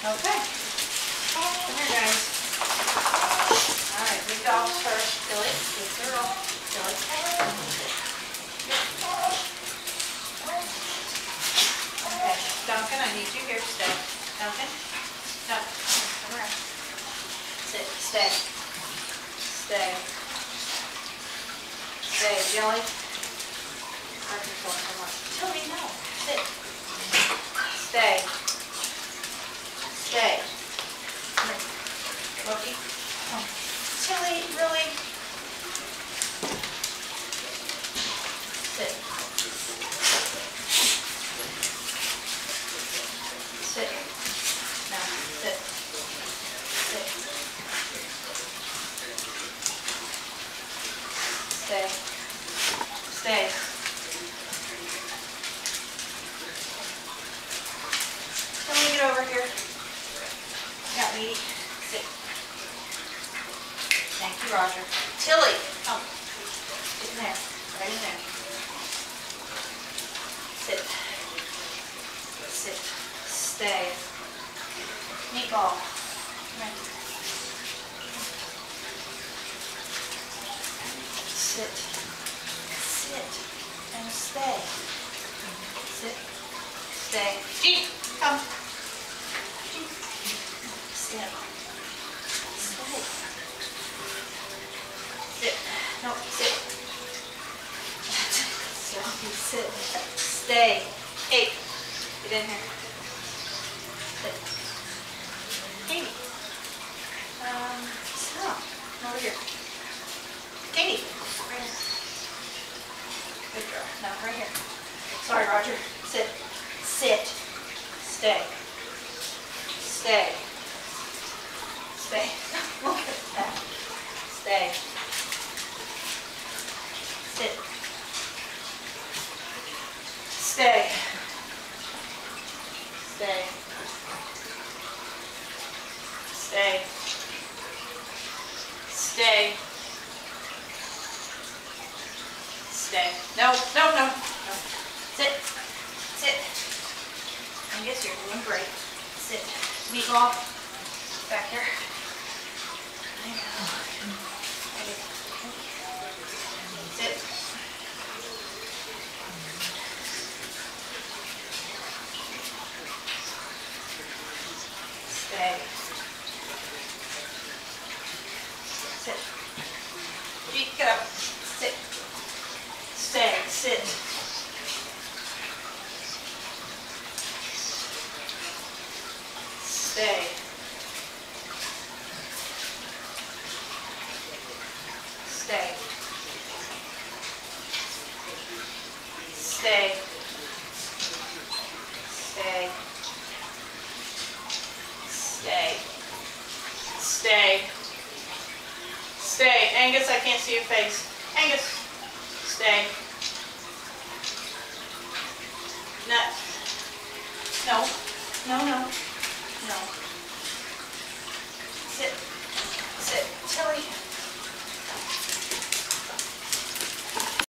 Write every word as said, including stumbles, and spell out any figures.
Okay. Come here, guys. All right, big dogs first. Billy, good girl. Billy. Okay, Duncan, I need you here to stay. Duncan, no, come around. Sit, stay, stay, stay. Billy. Come on. Tilly, no. Sit. Stay. Stay. Come here. Loki. Come. Tilly, really? Sit. Sit. Now, sit. Sit. Stay. Stay. Tilly, get over here. Got me. Sit. Thank you, Roger. Tilly, come. Get in there. Right in there. Sit. Sit. Stay. Meatball. Come here. Sit. Sit. And stay. Sit. Stay. Jeep, come. Jeep. Sit. Stay. Sit. No, sit. Sit. Stay. Hey, get in here. Sit. Katie. Um, stop. Come over here. Katie. Right here. Good girl. Now, right here. Sorry, Roger. Sit. Sit. Stay. Stay. Stay. Look at that. Stay. Sit. Stay. Stay. Stay. Stay. Stay. No, no, no, no. Sit. Sit. I guess you're doing great. Sit. Meatball. Back here. I know. Sit. Stay. Sit. Jeep, get up. Sit. Stay. Sit. Stay. Stay. Stay. Stay. Stay. Stay. Stay. Angus, I can't see your face. Angus. Stay. No. No. No, no. No.